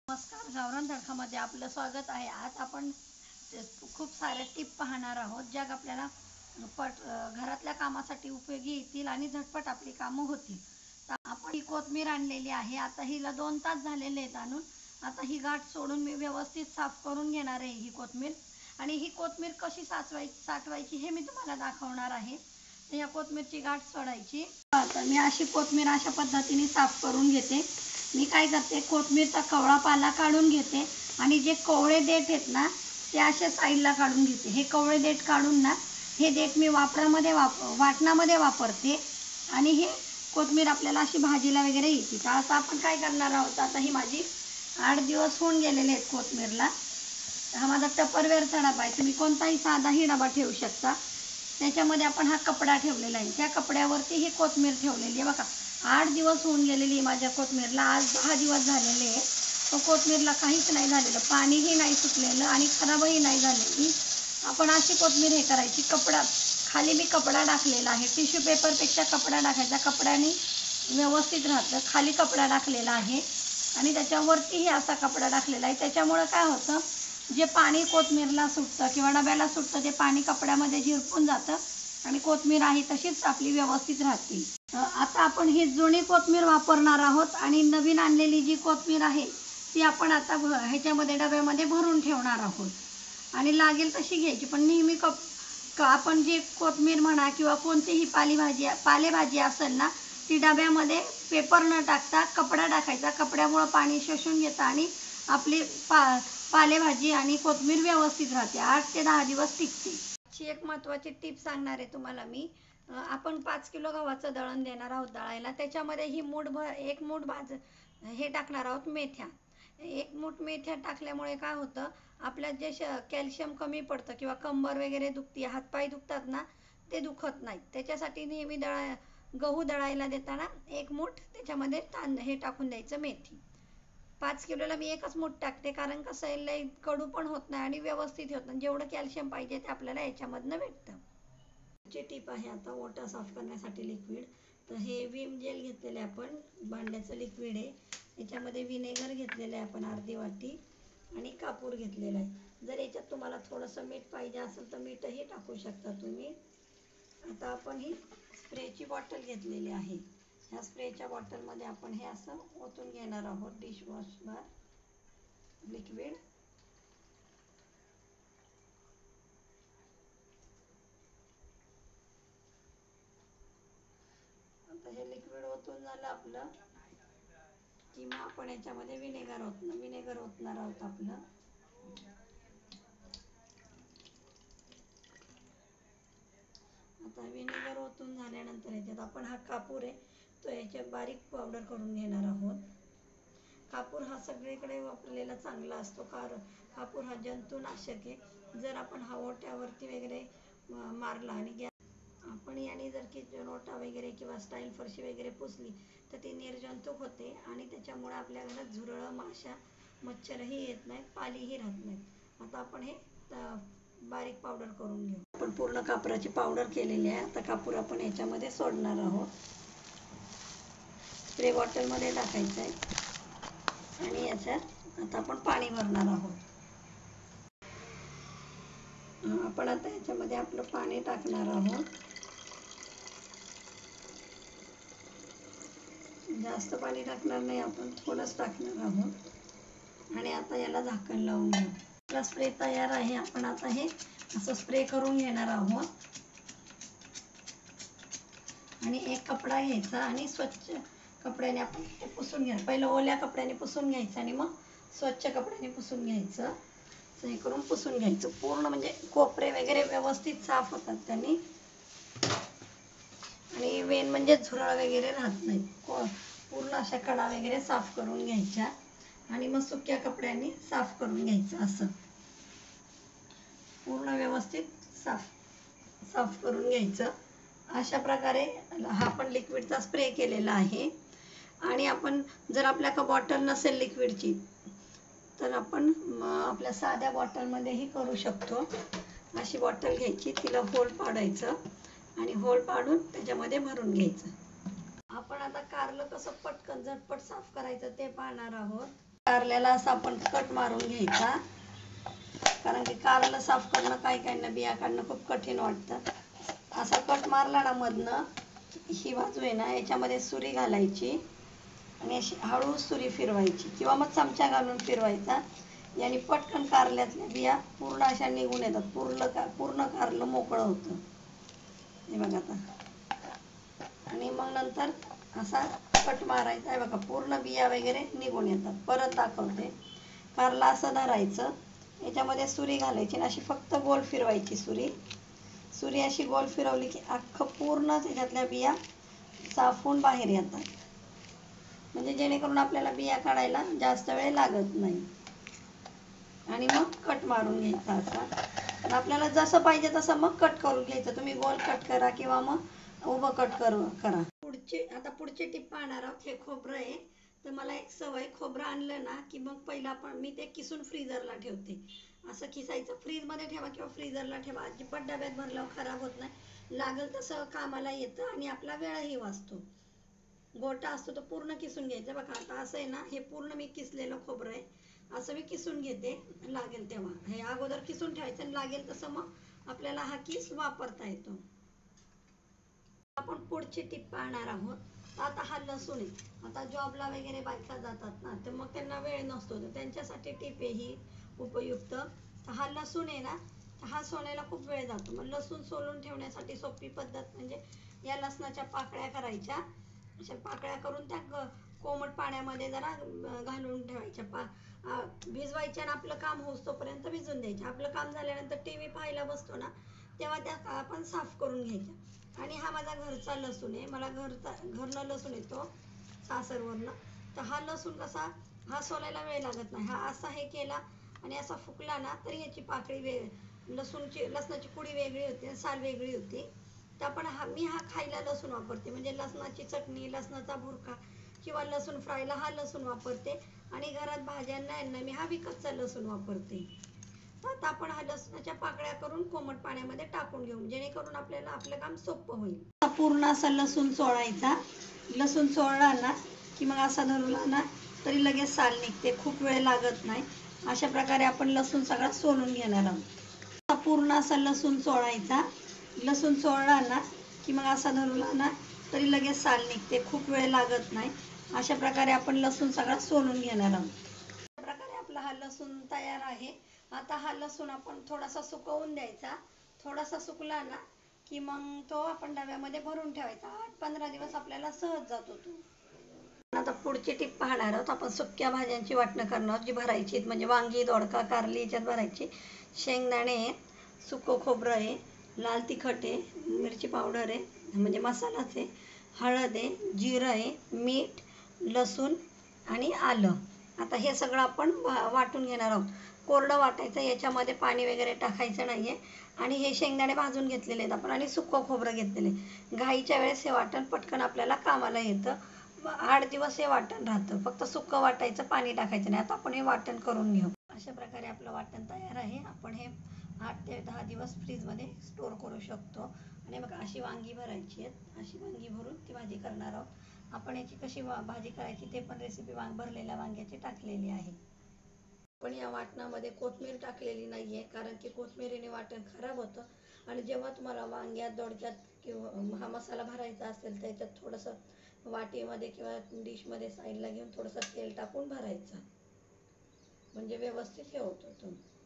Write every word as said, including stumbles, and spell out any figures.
नमस्कार, गावरान तडकामध्ये आपलं स्वागत आहे. आज आपण खूप साऱ्या टिप पाहणार आहोत ज्या आपल्याला पट घरातल्या कामासाठी उपयोगी येतील आणि झटपट आपली कामं होतील. तर आपण ही कोथिंबीर आणलेली आहे. आता हिला दोन तास झालेले आहेत आणून. आता ही गाठ सोडून मी व्यवस्थित साफ करून घेणार आहे ही कोथिंबीर. आणि ही कोथिंबीर कशी साचवायची साठवायची हे मी तुम्हाला दाखवणार आहे. तर या कोथिंबीरची गाठ सोडायची. आता मी अशी कोथिंबीर अशा पद्धतीने साफ करून घेते. मी काय करते, कोथिंबीरचा कवळा पाला काढून घेते आणि जे कोवळे देठ आहेत ना ते अशा साईडला काढून घेते. हे कोवळे देठ काढून ना हे देठ मी वापरामध्ये वाप वाटणामध्ये वापरते आणि हे कोथिंबीर आपल्याला अशी भाजीला वगैरे येते. तर आता आपण काय करणार आहोत, आता ही माझी आठ दिवस होऊन गेलेले आहेत कोथिंबीरला. हा माझा टपरवेअरचा डबा आहे. तुम्ही कोणताही साधाही डबा ठेवू शकता. त्याच्यामध्ये आपण हा कपडा ठेवलेला आहे. त्या कपड्यावरती ही कोथिंबीर ठेवलेली आहे. बघा, आठ दिवस होऊन गेलेली माझ्या कोथिंबीरला. आज दहा दिवस झालेले आहे. तो कोथिंबीरला काहीच नाही झालेलं, पाणीही नाही सुटलेलं आणि खराबही नाही झालेली. आपण अशी कोथिंबीर हे करायची. कपडा खाली मी कपडा टाकलेला आहे. टिश्यू पेपरपेक्षा कपडा टाकायचा, कपड्याने व्यवस्थित राहतं. खाली कपडा टाकलेला आहे आणि त्याच्यावरतीही असा कपडा टाकलेला आहे. त्याच्यामुळं काय होतं, जे पाणी कोथिंबीरला सुटतं किंवा डब्याला सुटतं ते पाणी कपड्यामध्ये झिरपून जातं आणि कोथिंबीर आहे तशीच आपली व्यवस्थित राहते. आता आपण ही जुनी कोथिंबीर वापरणार आहोत आणि नवीन आणलेली जी कोथिंबीर आहे ती आपण आता ह्याच्यामध्ये डब्यामध्ये भरून ठेवणार आहोत आणि लागेल तशी घ्यायची. पण नेहमी कप आपण जी कोथिंबीर म्हणा किंवा कोणतीही पालेभाजी पालेभाजी असेल ना ती डब्यामध्ये पेपर न टाकता कपडा टाकायचा. कपड्यामुळं पाणी शोषून घेतं आणि आपली पा पालेभाजी आणि कोथिंबीर व्यवस्थित राहते. आठ ते दहा दिवस टिकते. अशी एक महत्त्वाची टिप सांगणार आहे तुम्हाला मी. आपण पाच किलो गव्हाचं दळण देणार आहोत दळायला. त्याच्यामध्ये ही मूठभर एक मूठ भाज हे टाकणार आहोत मेथ्या. एक मूठ मेथ्या टाकल्यामुळे काय होतं, आपल्यात जे कॅल्शियम कमी पडतं किंवा कंबर वगैरे दुखते, हातपाय दुखतात ना ते दुखत नाहीत. त्याच्यासाठी नेहमी दळा गहू दळायला देताना एक मूठ त्याच्यामध्ये तांद हे टाकून द्यायचं, मेथी. पाच किलोला मी एकच मूठ टाकते, कारण कसं आहे, लई कडू पण होत नाही आणि व्यवस्थित होत नाही. जेवढं कॅल्शियम पाहिजे ते आपल्याला याच्यामधनं भेटतं. ची टीप आहे आता ओटा साफ करण्यासाठी लिक्विड. तर हे विम जेल घेतलेलं आहे आपण, भांड्याचं लिक्विड आहे. याच्यामध्ये विनेगर घेतलेलं आहे आपण अर्धी वाटी आणि कापूर घेतलेला आहे. जर याच्यात तुम्हाला थोडंसं मीठ पाहिजे असेल तर मीठही टाकू शकता तुम्ही. आता आपण ही स्प्रेची बॉटल घेतलेली आहे. ह्या स्प्रेच्या बॉटलमध्ये आपण हे असं ओतून घेणार आहोत डिशवॉश बार लिक्विड. आता हे लिक्विड ओतून झालं आपलं की मग आपण याच्यामध्ये विनेगर ओत विनेगर ओतणार आहोत आपलं. आता विनेगर ओतून झाल्यानंतर याच्यात आपण हा कापूर आहे तो याच्यात बारीक पावडर करून घेणार आहोत. कापूर हा सगळीकडे वापरलेला चांगला असतो. कार कापूर हा जंतुनाशक आहे. जर आपण हा ओट्यावरती वगैरे मारला आणि गॅस आपण याने जर किचन ओटा वगैरे किंवा स्टाईल फरशी वगैरे पुसली तर ती निर्जंतुक होते आणि त्याच्यामुळे आपल्या घरात झुरळं, माशा, मच्छरही येत नाहीत, पालीही राहत नाहीत. आता आपण हे बारीक पावडर करून घेऊ. आपण पूर्ण कापराची पावडर केलेली आहे. आता कापूर आपण याच्यामध्ये सोडणार आहोत. स्प्रे बॉटलमध्ये टाकायचं आहे आणि याच्यात आता आपण पाणी भरणार आहोत. आपण आता याच्यामध्ये आपलं पाणी टाकणार आहोत. जास्त पाणी टाकणार नाही, आपण थोडंच टाकणार आहोत आणि आता याला झाकण लावून घेऊ. आपला स्प्रे तयार आहे. आपण आता हे असं स्प्रे करून घेणार आहोत आणि एक कपडा घ्यायचा आणि स्वच्छ कपड्याने आपण ते पुसून घ्या. पहिलं ओल्या कपड्याने पुसून घ्यायचं आणि मग स्वच्छ कपड्याने पुसून घ्यायचं. हे करून पुसून घ्यायचं पूर्ण, म्हणजे कोपरे वगैरे व्यवस्थित साफ होतात त्यांनी आणि मेन म्हणजे झुरळ वगैरे राहत नाही. पूर्ण अशा कडा वगैरे साफ करून घ्यायच्या आणि मग सुक्या कपड्यांनी साफ करून घ्यायचं. असं पूर्ण व्यवस्थित साफ साफ करून घ्यायचं. अशा प्रकारे हा आपण लिक्विडचा स्प्रे केलेला आहे. आणि आपण जर आपल्याकडे बॉटल नसेल लिक्विडची तर आपण आपल्या साध्या बॉटलमध्येही करू शकतो. अशी बॉटल घ्यायची, तिला होल पाडायचं आणि होल पाडून त्याच्यामध्ये भरून घ्यायचं. आपण आता कारलं कसं पटकन झटपट साफ करायचं ते पाहणार आहोत. कारल्याला असं आपण कट मारून घ्यायचा, कारण की कारलं साफ करणं काही काहींना बिया काढणं खूप कठीण वाटतं. असा कट मारला ना मधनं, ही बाजू आहे ना याच्यामध्ये सुरी घालायची आणि अशी हळू सुरी फिरवायची किंवा मग चमचा घालून फिरवायचा. याने पटकन कारल्यातल्या बिया पूर्ण अशा निघून येतात, पूर्ण का पूर्ण कारलं मोकळं होतं. हे बघा आता. आणि मग नंतर असा कट मारायचा आहे बघा, पूर्ण बिया वगैरे निघून येतात. परत दाखवते. कारला असं धरायचं, याच्यामध्ये सुरी घालायची आणि अशी फक्त गोल फिरवायची सुरी. सुरी अशी गोल फिरवली की अख्खं पूर्ण त्याच्यातल्या बिया साफ होऊन बाहेर येतात, म्हणजे जेणेकरून आपल्याला बिया काढायला जास्त वेळ लागत नाही. आणि मग कट मारून घ्यायचा असा. आपल्याला जसं पाहिजे तसं मग कट करून घ्यायचं. तुम्ही गोल कट करा किंवा मग उभं कट करू करा. पुढचे आता पुढचे टिप पाहणार आहोत. हे खोबरं आहे, तर मला एक सवय, खोबरं आणलं ना की मग पहिला आपण मी ते किसून फ्रीजरला ठेवते. असं किसायचं, फ्रीजमध्ये ठेवा किंवा फ्रीजरला ठेवा, अजिबात डब्यात भरल्यावर खराब होत नाही, लागेल तसं कामाला येतं आणि आपला वेळही वाचतो. गोटा असतो तो पूर्ण किसून घ्यायचा बघा. आता असं आहे ना, हे पूर्ण मी किसलेलं खोबरं आहे, असं मी किसून घेते. लागेल तेव्हा हे अगोदर किसून ठेवायचं आणि लागेल तसं मग आपल्याला हा किस वापरता येतो. आपण पुढची टिप पाहणार आहोत. आता हा लसूण आहे. आता जॉबला वगैरे बायका जातात ना, तर मग त्यांना वेळ नसतो, तर त्यांच्यासाठी टिप आहे ही उपयुक्त. हा लसूण आहे ना, हा सोलायला खूप वेळ जातो. मग लसूण सोलून ठेवण्यासाठी सोपी पद्धत म्हणजे या लसणाच्या पाकळ्या करायच्या. अशा पाकळ्या करून त्या कोमट पाण्यामध्ये जरा घालून ठेवायच्या, पा भिजवायच्या आणि आपलं काम होस तोपर्यंत भिजून द्यायच्या. आपलं काम झाल्यानंतर टी व्ही पाहायला बसतो ना, तेव्हा त्या आपण साफ करून घ्यायच्या. आणि हा माझा घरचा लसूण आहे, मला घरचा घरनं लसूण येतो सासरवरनं. तर हा लसूण कसा, हा सोलायला वेळ लागत नाही. हा असा हे केला आणि असा फुकला ना तरी याची पाकळी वेग लसूणची लसणाची कुडी वेगळी होती, साल वेगळी होती. तर आपण हा मी हा खायला लसूण वापरते, म्हणजे लसणाची चटणी, लसणाचा भुरका किंवा लसूण फ्रायला हा लसूण वापरते. आणि घरात भाज्यांना यांना मी हा विकतचा लसूण वापरते. आता आपण हा लसणाच्या पाकळ्या करून कोमट पाण्यामध्ये टाकून घेऊ, जेणेकरून आपल्याला आपलं काम सोपं होईल. पूर्ण असा लसूण चोळायचा. लसूण चोळला ना की मग असा धरला ना तरी लगेच साल निघते, खूप वेळ लागत नाही. अशा प्रकारे आपण लसूण सगळा सोलून घेणार आहोत. पूर्ण असा लसूण चोळायचा. लसूण चोळला ना की मग असा धरला ना तरी लगेच साल निघते, खूप वेळ लागत नाही. अशा प्रकारे आपण लसूण सगळा सोलून घेणार आहोत. अशा प्रकारे आपला हा लसूण तयार आहे. आता हा लसूण आपण थोडासा सुकवून द्यायचा. थोडासा सुकला ना की मग तो आपण डब्यामध्ये भरून ठेवायचा. आठ पंधरा दिवस आपल्याला सहज जातो तो. आता पुढची टिप पाहणार आहोत. आपण सुक्या भाज्यांची वाटणं करणार आहोत, जी भरायची, म्हणजे वांगी, दोडका, कारली याच्यात भरायची. शेंगदाणे आहेत, सुकं खोबरं आहे, लाल तिखट आहे, मिरची पावडर आहे म्हणजे मसालाच आहे, हळद आहे, जिरं आहे, मीठ, लसूण आणि आलं. आता हे सगळं आपण वाटून घेणार आहोत. कोरडं वाटायचं, याच्यामध्ये पाणी वगैरे टाकायचं नाही आहे. आणि हे शेंगदाणे भाजून घेतलेले आहेत आपण आणि सुकं खोबरं घेतलेले. घाईच्या वेळेस हे वाटण पटकन आपल्याला कामाला येतं. आठ दिवस हे वाटण राहतं, फक्त सुकं वाटायचं, पाणी टाकायचं नाही. आता आपण हे वाटण करून घेऊ. अशा प्रकारे आपलं वाटण तयार आहे. आपण हे आठ ते दहा दिवस फ्रीजमध्ये स्टोअर करू शकतो. आणि मग अशी वांगी भरायची आहेत, अशी वांगी भरून ती भाजी करणार आहोत. आपण याची कशी भाजी करायची ते पण रेसिपी वांग भरलेल्या वांग्याची टाकलेली आहे. पण या वाटणामध्ये कोथिंबीर टाकलेली नाही आहे, कारण की कोथिंबीरीने वाटण खराब होतं. आणि जेव्हा तुम्हाला वांग्यात, दोडक्यात किंवा हा मसाला भरायचा असेल तर याच्यात थोडंसं वाटीमध्ये किंवा डिशमध्ये साईडला घेऊन थोडंसं तेल टाकून भरायचं, म्हणजे व्यवस्थित हे होतं तो.